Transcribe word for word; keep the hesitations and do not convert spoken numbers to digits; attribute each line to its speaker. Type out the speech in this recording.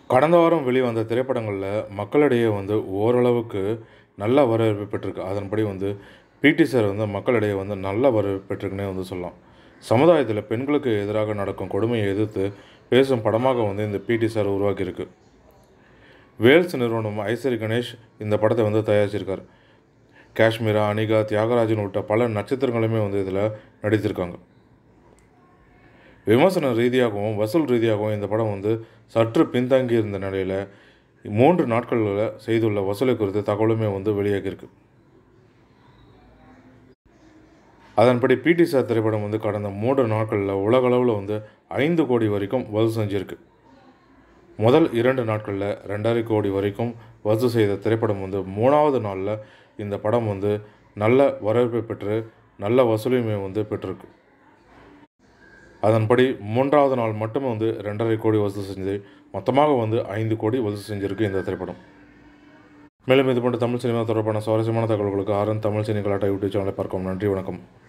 Speaker 1: கடந்த வாரம் வெளிவந்த திரைப்படங்களில் மக்களிடையே வந்து ஓரளவுக்கு நல்ல வரவேற்பு பெற்றிருக்கு. அதன்படி வந்து பிடி சார் வந்து மக்களிடையே வந்து நல்ல வரவேற்பு பெற்றிருக்குன்னே வந்து சொல்லலாம். சமுதாயத்தில் பெண்களுக்கு எதிராக நடக்கும் கொடுமையை எதிர்த்து பேசும் படமாக வந்து இந்த பிடி சார் உருவாக்கியிருக்கு. வேல்ஸ் நிறுவனம் ஐசரி கணேஷ் இந்த படத்தை வந்து தயாரிச்சிருக்கார். காஷ்மீரா, அனிகா, தியாகராஜன் உள்ளிட்ட பல நட்சத்திரங்களுமே வந்து இதில் நடித்திருக்காங்க. விமர்சன ரீதியாகவும் வசூல் ரீதியாகவும் இந்த படம் வந்து சற்று பின்தங்கி இருந்த நிலையில் மூன்று நாட்களில் செய்துள்ள வசூலை குறித்து தகவலுமே வந்து வெளியாகியிருக்கு. அதன்படி பிடி சார் திரைப்படம் வந்து கடந்த மூன்று நாட்களில் உலகளவில் வந்து ஐந்து கோடி வரைக்கும் வசூல் செஞ்சிருக்கு. முதல் இரண்டு நாட்களில் ரெண்டரை கோடி வரைக்கும் வசூல் செய்த திரைப்படம் வந்து மூணாவது நாளில் இந்த படம் வந்து நல்ல வரவேற்பை பெற்று நல்ல வசூலையுமே வந்து பெற்றிருக்கு. அதன்படி மூன்றாவது நாள் மட்டுமே வந்து ரெண்டரை கோடி வசூல் செஞ்சது. மொத்தமாக வந்து ஐந்து கோடி வசூல் செஞ்சிருக்கு இந்த திரைப்படம். மேலும் இது போன்ற தமிழ் சினிமா தொடர்பான சுவாரஸ்யமான தகவல்களுக்கு ஆரன் தமிழ் சினி கலாட்டா யூடியூப் சேனலை பார்க்கவும். நன்றி, வணக்கம்.